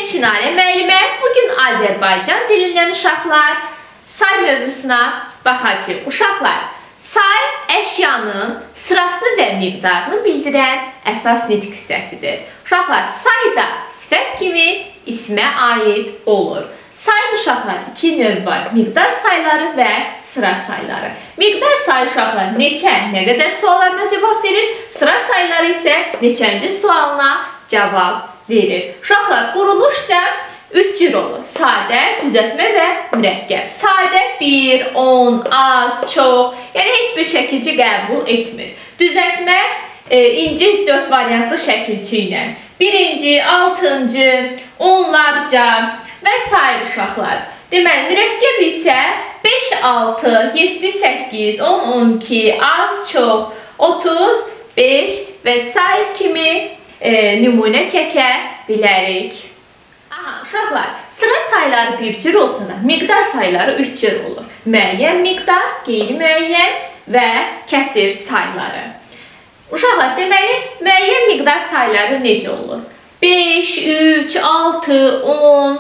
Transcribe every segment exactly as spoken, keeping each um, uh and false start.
Mən Çinarə müəllimə. Bugün Azərbaycan dilindən uşaqlar say mövzusuna baxacağıq. Uşaqlar, say əşyanın sırası və miqdarını bildirən əsas nitq hissəsidir. Uşaqlar, say da sifət kimi ismə aid olur. Sayın uşaqlar iki növ var. Miqdar sayları və sıra sayları. Miqdar sayı uşaqlar neçə, nə qədər suallarına cavab verir. Sıra sayları isə neçənci sualına cavab verir. Uşaqlar, quruluşca üç cür olur. Sadə, düzəltmə və mürəkkəb. Sadə bir, on, az, çox, yəni heç bir şəkilci qəbul etmir. Düzəltmə e, inci dörd variantlı şəkilçi ilə. Birinci, altıncı, onlarca və s. uşaqlar. Deməli, mürəkkəb isə beş, altı, yeddi, səkkiz, on, on iki, az, çox, otuz, beş və s. kimi e, nümunə çəkə bilərik. Aha, uşaqlar, sıra sayları bir cür olsa da, miqdar sayları üç cür olur. Müəyyən miqdar, qeyri-müəyyən və kəsir sayları. Uşaqlar, deməli, müəyyən miqdar sayları necə olur? beş, üç, altı, on,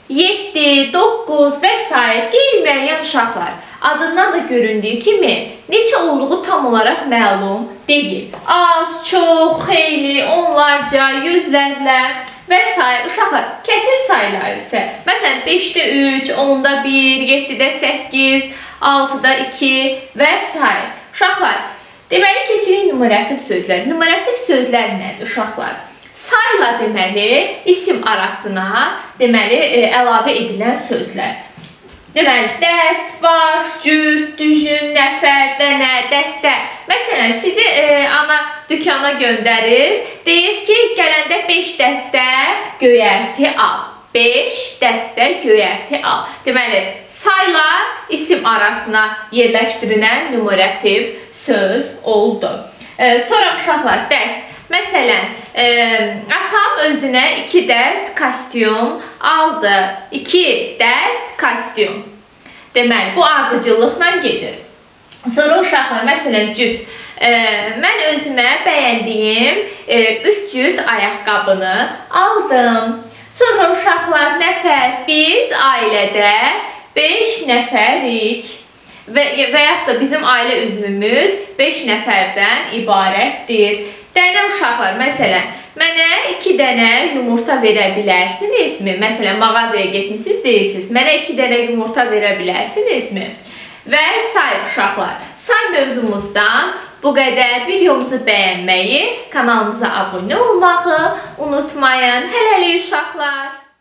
yeddi, doqquz və s. qeyri-müəyyən uşaqlar. Adından da göründüyü kimi neçə olduğu tam olaraq məlum deyil. Az, çox, xeyli, onlarca, yüzlərlə və s. uşaqlar. Kəsir sayları isə, məsələn, beşdə üç, onda bir, yeddidə səkkiz, altıda iki və s. Uşaqlar, deməli keçirik numarativ sözlər. Numarativ sözlər nədir uşaqlar? Sayla deməli isim arasına deməli əlavə edilən sözlər. Deməli, dəst, baş, cüt, düzün, nəfər, dənə, dəstə. Məsələn, sizi e, ana dükana göndərir. Deyir ki, gələndə beş dəstə göyərti al. beş dəstə göyərti al. Deməli, sayla isim arasına yerləşdirilən numarativ söz oldu. E, sonra uşaqlar, dəst. Məsələn, e, atam özünə iki dəst kostyum aldı. iki dəst kostyum. Deməli, bu ardıcıllıqla gedir. Sonra uşaqlar, məsələn, cüt. E, mən özümə bəyəndiyim e, üç cüt ayaqqabını aldım. Sonra uşaqlar, nəfər. Biz ailədə beş nəfərik. Və, və yaxud da bizim ailə üzvümüz beş nəfərdən ibarətdir. Dənə uşaqlar, məsələn, mənə iki dənə yumurta verə bilərsinizmi? Məsələn, mağazaya getmişsiniz, deyirsiniz, mənə iki dənə yumurta verə bilərsinizmi? Və say uşaqlar. Say mövzumuzdan bu qədər. Videomuzu bəyənməyi, kanalımıza abunə olmağı unutmayın. Hələlik uşaqlar.